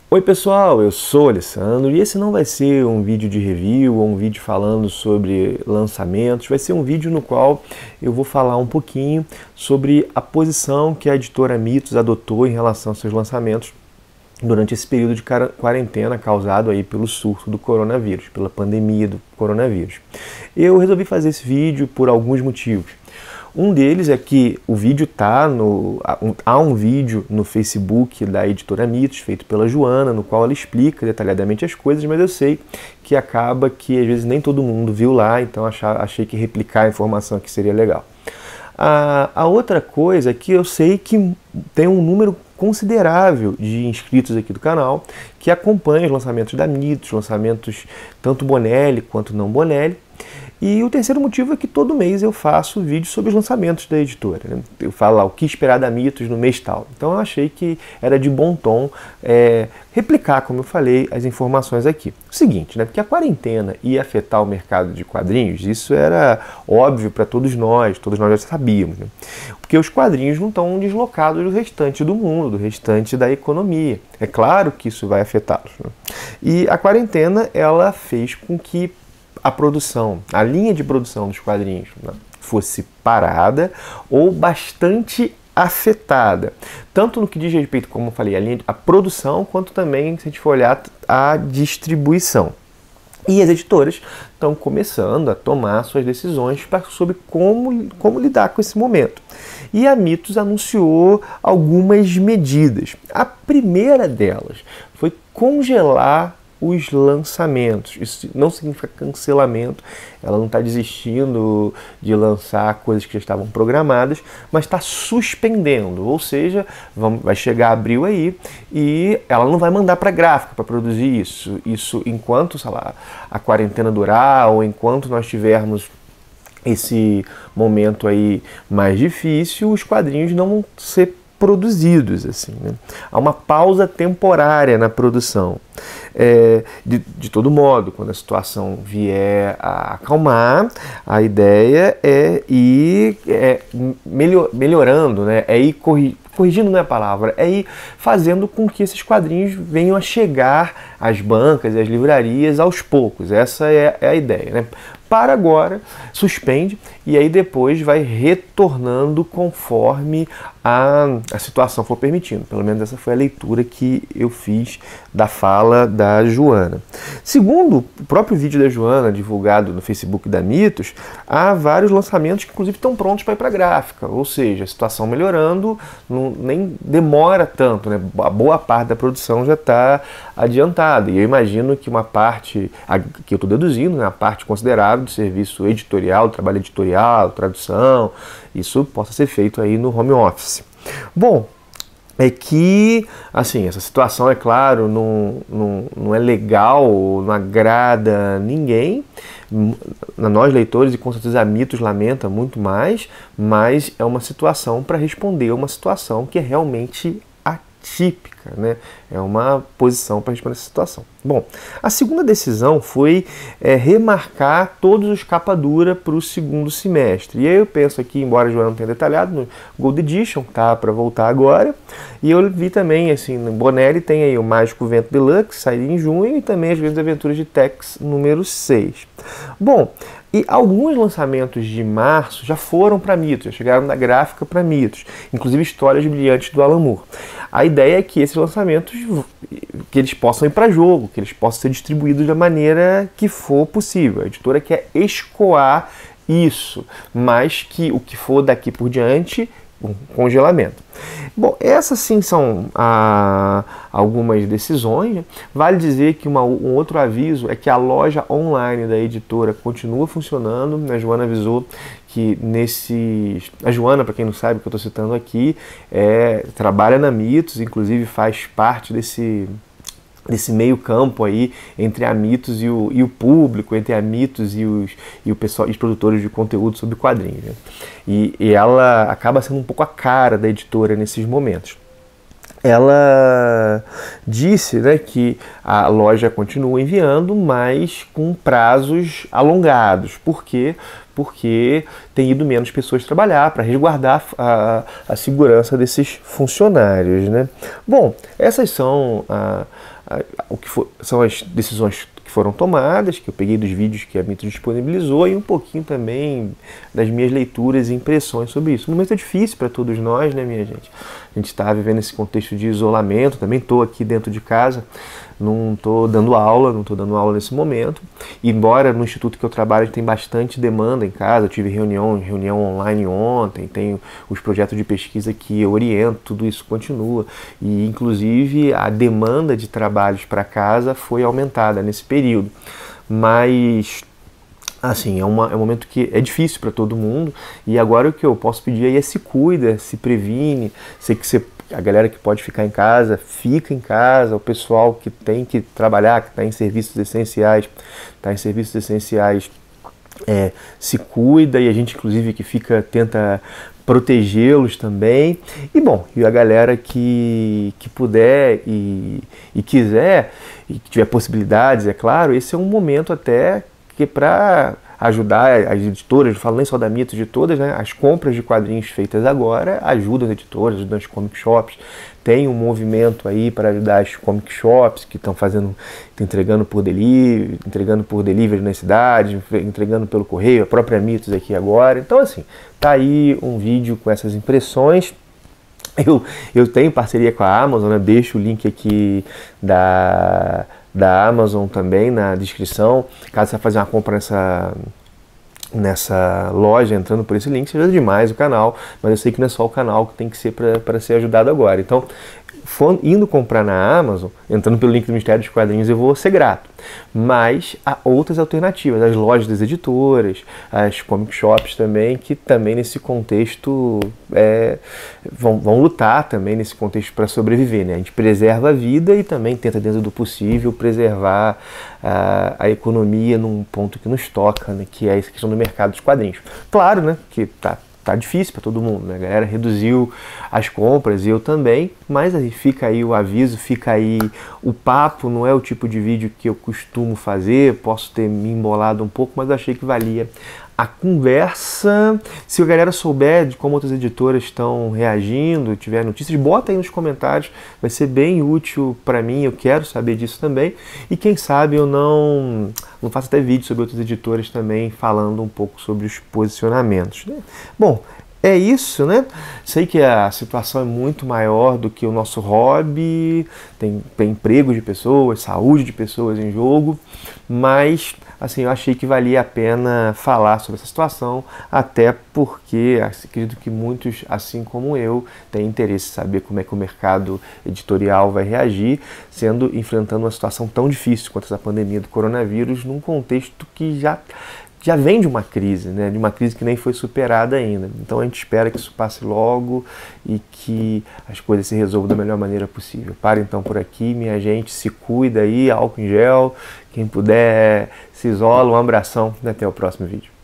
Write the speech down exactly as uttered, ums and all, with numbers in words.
Oi pessoal, eu sou o Alessandro e esse não vai ser um vídeo de review ou um vídeo falando sobre lançamentos, vai ser um vídeo no qual eu vou falar um pouquinho sobre a posição que a editora Mitos adotou em relação aos seus lançamentos durante esse período de quarentena causado aí pelo surto do coronavírus, pela pandemia do coronavírus. Eu resolvi fazer esse vídeo por alguns motivos. Um deles é que o vídeo tá no... há um vídeo no Facebook da editora Mitos, feito pela Joana, no qual ela explica detalhadamente as coisas, mas eu sei que acaba que às vezes nem todo mundo viu lá, então achei que replicar a informação aqui seria legal. A, a outra coisa é que eu sei que tem um número considerável de inscritos aqui do canal que acompanham os lançamentos da Mitos, lançamentos tanto Bonelli quanto não Bonelli. E o terceiro motivo é que todo mês eu faço vídeo sobre os lançamentos da editora, né? Eu falo lá o que esperar da Mitos no mês tal. Então eu achei que era de bom tom é, replicar, como eu falei, as informações aqui. O seguinte, né? Porque a quarentena ia afetar o mercado de quadrinhos, isso era óbvio para todos nós, todos nós já sabíamos, né? Porque os quadrinhos não estão deslocados do restante do mundo, do restante da economia. É claro que isso vai afetá-los, né? E a quarentena, ela fez com que a produção, a linha de produção dos quadrinhos, né, fosse parada ou bastante afetada, tanto no que diz respeito, como eu falei, a linha, a produção, quanto também, se a gente for olhar, a distribuição. E as editoras estão começando a tomar suas decisões pra, sobre como, como lidar com esse momento. E a Mitos anunciou algumas medidas. A primeira delas foi congelar os lançamentos. Isso não significa cancelamento, ela não está desistindo de lançar coisas que já estavam programadas, mas está suspendendo, ou seja, vamos, vai chegar abril aí e ela não vai mandar para a gráfica para produzir isso. Isso enquanto, sei lá, a quarentena durar ou enquanto nós tivermos esse momento aí mais difícil, os quadrinhos não vão ser produzidos, assim, né? Há uma pausa temporária na produção. É, de, de todo modo, quando a situação vier a acalmar, a ideia é ir é, melhor, melhorando, né? É ir corri, corrigindo, não é a palavra, é ir fazendo com que esses quadrinhos venham a chegar às bancas e às livrarias aos poucos. Essa é, é a ideia, né? Para agora, suspende e aí depois vai retornando conforme a, a situação for permitindo. Pelo menos essa foi a leitura que eu fiz da fala da Joana. Segundo o próprio vídeo da Joana, divulgado no Facebook da Mitos, há vários lançamentos que inclusive estão prontos para ir para a gráfica, ou seja, a situação melhorando, não, nem demora tanto, né? A boa parte da produção já está adiantada. E eu imagino que uma parte, a, que eu estou deduzindo, né, a parte considerável do serviço editorial, trabalho editorial, tradução, isso possa ser feito aí no home office. Bom, é que, assim, essa situação, é claro, não, não, não é legal, não agrada ninguém, nós leitores, e com certeza a Mitos lamenta muito mais, mas é uma situação para responder a uma situação que é realmente atípica, né? É uma posição para responder essa situação. Bom, a segunda decisão foi é, remarcar todos os capa dura para o segundo semestre. E aí eu penso aqui, embora a Joana não tenha detalhado, no Gold Edition, tá para voltar agora. E eu vi também, assim, no Bonelli tem aí o Mágico Vento Deluxe, saindo em junho, e também as Grandes Aventuras de Tex número seis. Bom, e alguns lançamentos de março já foram para Mitos, já chegaram da gráfica para Mitos, inclusive Histórias Brilhantes do Alan Moore. A ideia é que esses lançamentos, que eles possam ir para jogo, que eles possam ser distribuídos da maneira que for possível. A editora quer escoar isso, mas que o que for daqui por diante, um congelamento. Bom, essas sim são ah, algumas decisões. Vale dizer que uma, um outro aviso é que a loja online da editora continua funcionando. A Joana avisou que nesse... A Joana, para quem não sabe, que eu estou citando aqui, é, trabalha na Mitos, inclusive faz parte desse... desse meio campo aí entre a Mitos e o, e o público, entre a Mitos e os, e o pessoal, os produtores de conteúdo sobre quadrinhos, né? E, e ela acaba sendo um pouco a cara da editora nesses momentos. ela disse, né, que a loja continua enviando, mas com prazos alongados. Por quê? Porque tem ido menos pessoas trabalhar para resguardar a, a segurança desses funcionários, né? Bom, essas são, a, a, o que for, são as decisões que foram tomadas, que eu peguei dos vídeos que a Mito disponibilizou, e um pouquinho também das minhas leituras e impressões sobre isso. Um momento difícil para todos nós, né, minha gente? A gente está vivendo esse contexto de isolamento, também estou aqui dentro de casa, não estou dando aula, não estou dando aula nesse momento. E embora no instituto que eu trabalho tem bastante demanda em casa, eu tive reunião, reunião online ontem, tenho os projetos de pesquisa que eu oriento, tudo isso continua. E inclusive a demanda de trabalhos para casa foi aumentada nesse período. Mas assim, é, uma, é um momento que é difícil para todo mundo, e agora o que eu posso pedir aí é se cuida, se previne, sei que você, a galera que pode ficar em casa, fica em casa, o pessoal que tem que trabalhar, que está em serviços essenciais, está em serviços essenciais, é, se cuida, e a gente inclusive que fica, tenta protegê-los também. E bom, e a galera que, que puder e, e quiser, e que tiver possibilidades, é claro, esse é um momento até que para ajudar as editoras, não falo nem só da Mito, de todas, né, as compras de quadrinhos feitas agora ajudam as editoras, ajudam as comic shops. Tem um movimento aí para ajudar as comic shops que estão fazendo, entregando por delivery, entregando por delivery nas cidades, entregando pelo correio, a própria Mitos aqui agora. Então assim, tá aí um vídeo com essas impressões. Eu, eu tenho parceria com a Amazon, né? Deixo o link aqui da, da Amazon também na descrição. Caso você fazer uma compra nessa, nessa loja, entrando por esse link, seja demais o canal, mas eu sei que não é só o canal que tem que ser para ser ajudado agora. Então, for, indo comprar na Amazon, entrando pelo link do Mistério dos Quadrinhos, eu vou ser grato. Mas há outras alternativas, as lojas das editoras, as comic shops também, que também nesse contexto é, vão, vão lutar também nesse contexto para sobreviver, né? A gente preserva a vida e também tenta, dentro do possível, preservar a, a economia num ponto que nos toca, né? Que é essa questão do mercado dos quadrinhos. Claro, né, que tá tá difícil para todo mundo, né? A galera reduziu as compras e eu também, mas aí fica aí o aviso, fica aí o papo, não é o tipo de vídeo que eu costumo fazer, posso ter me embolado um pouco, mas achei que valia a conversa. Se a galera souber de como outras editoras estão reagindo, tiver notícias, bota aí nos comentários, vai ser bem útil para mim, eu quero saber disso também. E quem sabe eu não, não faço até vídeo sobre outras editoras também, falando um pouco sobre os posicionamentos, né? Bom, é isso, né? Sei que a situação é muito maior do que o nosso hobby, tem, tem emprego de pessoas, saúde de pessoas em jogo, mas assim, eu achei que valia a pena falar sobre essa situação, até porque acredito que muitos, assim como eu, têm interesse em saber como é que o mercado editorial vai reagir, sendo enfrentando uma situação tão difícil quanto essa pandemia do coronavírus, num contexto que já já vem de uma crise, né? De uma crise que nem foi superada ainda. Então a gente espera que isso passe logo e que as coisas se resolvam da melhor maneira possível. Para então por aqui, minha gente, se cuida aí, álcool em gel, quem puder se isola, um abração e até o próximo vídeo.